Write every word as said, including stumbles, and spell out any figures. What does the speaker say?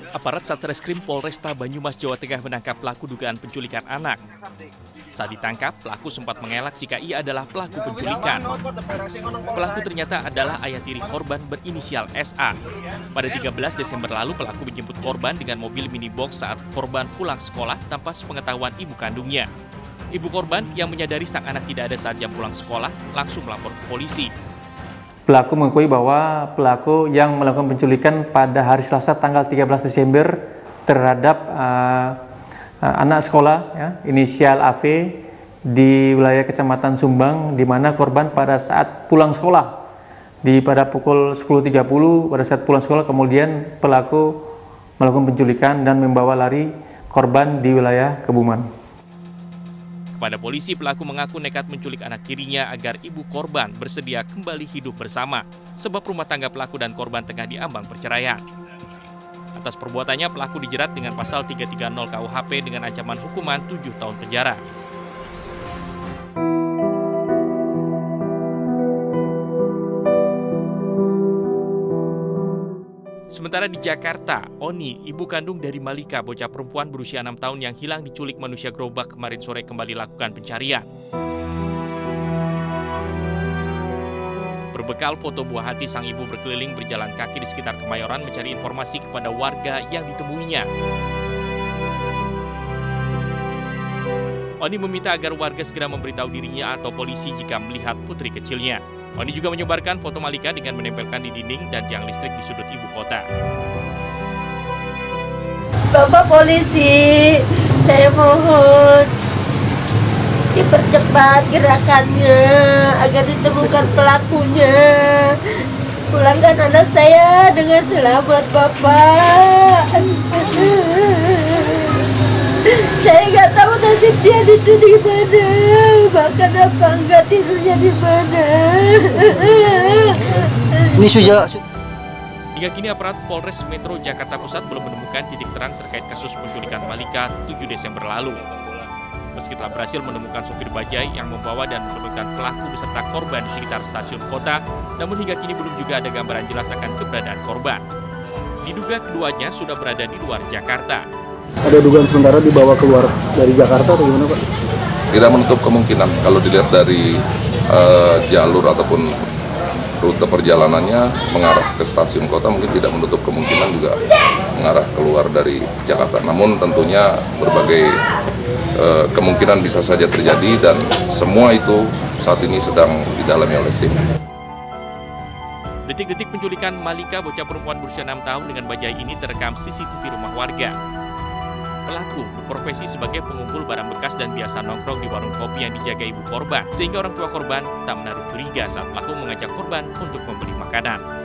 Aparat Satreskrim Polresta Banyumas, Jawa Tengah menangkap pelaku dugaan penculikan anak. Saat ditangkap, pelaku sempat mengelak jika ia adalah pelaku penculikan. Pelaku ternyata adalah ayah tiri korban berinisial S A. Pada tiga belas Desember lalu, pelaku menjemput korban dengan mobil mini box saat korban pulang sekolah tanpa sepengetahuan ibu kandungnya. Ibu korban yang menyadari sang anak tidak ada saat jam pulang sekolah langsung melapor ke polisi. Pelaku mengakui bahwa pelaku yang melakukan penculikan pada hari Selasa tanggal tiga belas Desember terhadap uh, uh, anak sekolah ya, inisial A V di wilayah Kecamatan Sumbang, di mana korban pada saat pulang sekolah di pada pukul sepuluh tiga puluh pada saat pulang sekolah kemudian pelaku melakukan penculikan dan membawa lari korban di wilayah Kebumen. Kepada polisi, pelaku mengaku nekat menculik anak tirinya agar ibu korban bersedia kembali hidup bersama, sebab rumah tangga pelaku dan korban tengah diambang perceraian. Atas perbuatannya, pelaku dijerat dengan pasal tiga tiga nol K U H P dengan ancaman hukuman tujuh tahun penjara. Sementara di Jakarta, Oni, ibu kandung dari Malika, bocah perempuan berusia enam tahun yang hilang diculik manusia gerobak kemarin sore kembali lakukan pencarian. Berbekal foto buah hati, sang ibu berkeliling berjalan kaki di sekitar Kemayoran mencari informasi kepada warga yang ditemuinya. Oni meminta agar warga segera memberitahu dirinya atau polisi jika melihat putri kecilnya. Oni juga menyebarkan foto Malika dengan menempelkan di dinding dan tiang listrik di sudut ibu kota. Bapak polisi, saya mohon dipercepat gerakannya agar ditemukan pelakunya. Pulangkan anak saya dengan selamat, Bapak. Saya nggak tahu nasib dia itu di mana, bahkan apa enggak tidurnya di mana. Ini sudah. Hingga kini aparat Polres Metro Jakarta Pusat belum menemukan titik terang terkait kasus penculikan Malika tujuh Desember lalu. Meski telah berhasil menemukan sopir bajai yang membawa dan menurunkan pelaku beserta korban di sekitar stasiun kota, namun hingga kini belum juga ada gambaran jelas akan keberadaan korban. Diduga keduanya sudah berada di luar Jakarta. Ada dugaan sementara dibawa keluar dari Jakarta atau gimana, Pak? Tidak menutup kemungkinan kalau dilihat dari uh, jalur ataupun rute perjalanannya mengarah ke stasiun kota, mungkin tidak menutup kemungkinan juga mengarah keluar dari Jakarta. Namun tentunya berbagai uh, kemungkinan bisa saja terjadi dan semua itu saat ini sedang didalami oleh tim. Detik-detik penculikan Malika, bocah perempuan berusia enam tahun dengan bajai ini terekam C C T V rumah warga. Pelaku berprofesi sebagai pengumpul barang bekas dan biasa nongkrong di warung kopi yang dijaga ibu korban, sehingga orang tua korban tak menaruh curiga saat pelaku mengajak korban untuk membeli makanan.